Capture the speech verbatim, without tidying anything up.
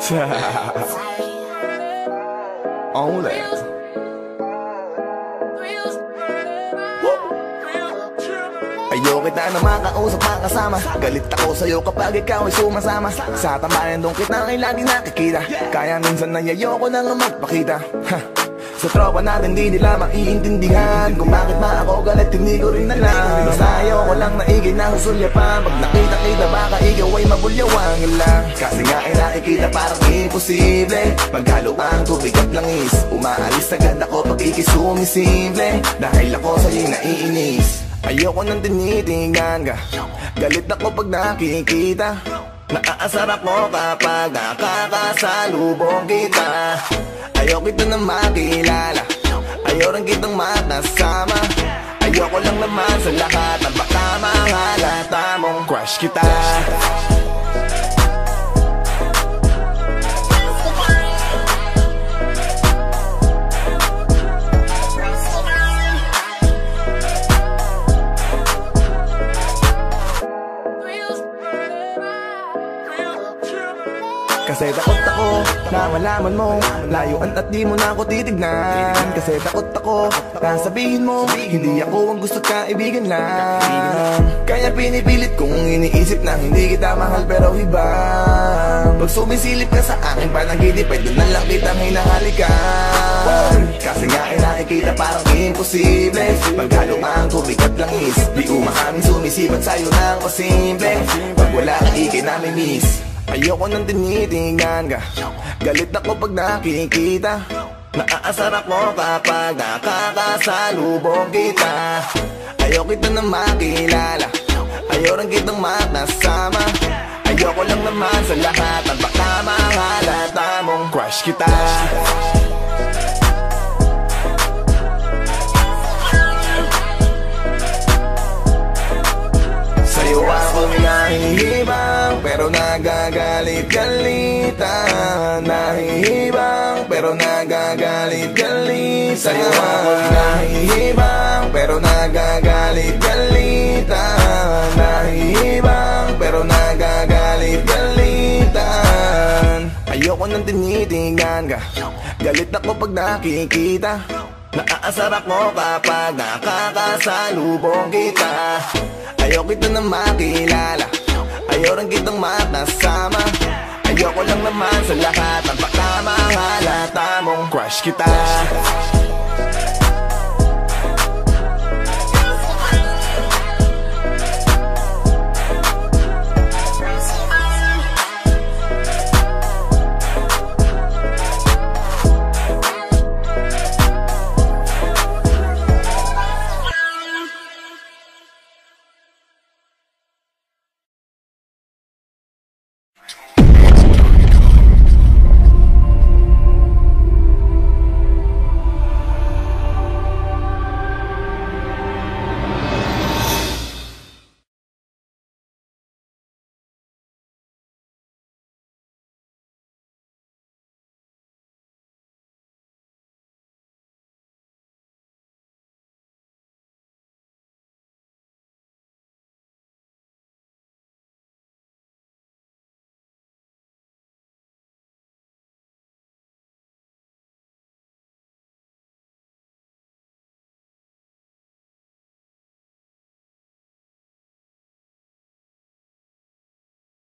Only ayaw kita na makausap, makasama. Galit ako sa'yo kapag ikaw ay sumasama. Sa tambayan doon kita ay lagi nakikita. Kaya minsan na ayoko na nga magpakita. Ha. Sa tropa natin di nila maiintindihan kung bakit ba ako galit, hindi ko rin alam. Basta ayoko lang na igay na susulyapan. Pag nakita-kita baka ikaw ay mabulyawang lang. Kasi nga ay nakikita parang imposible. Maghalo ang tubig at langis, umaalis agad ako pag ikisumisimple. Dahil ako sa'yo'y naiinis. Ayoko nang tinitingnan ka, galit ako pag nakikita. Naaasar ako kapag nakakasalubong kita. Ayoko kita na makilala, ayaw rin kitang makasama. Ayoko lang naman sa lahat na baka mahalata mong crush kita. Kasi takot ako na malaman mo, layuan at di mo na ako titignan. Kasi takot ako na sabihin mo, hindi ako ang gusto kaibigan lang. Kaya pinipilit kong iniisip na hindi kita mahal pero iba. Pag sumisilip ka sa aking panaginip ay doon na lang kitang hinahalikan. Kasi nga ay nakikita parang imposible. Maghalo ang tubig at langis, di umahaming sumisipat sa'yo ng pasimple. Pag wala ka ikay namin miss. Ayoko nang tinitingnan ka, galit ako pag nakikita. Naaasar ako kapag nakakasalubong kita. Ayoko kita na makilala, ayaw rin kitang makasama. Ayoko lang naman sa lahat na baka mahalata mong crush kita. Sa'yo ako nahihibang pero nagagalit-galitan. Nahihibang pero nagagalit-galitan. Sa'yo ako nahihibang pero nagagalit-galitan. Nahihibang pero nagagalit-galitan. Ayoko nang tinitingnan ka, galit ako pag nakikita. Naaasar ako kapag nakakasalubong kita. Ayaw kita na makilala, ayaw rin kitang makasama. Ayoko lang naman sa lahat ng baka mahalata mong crush kita.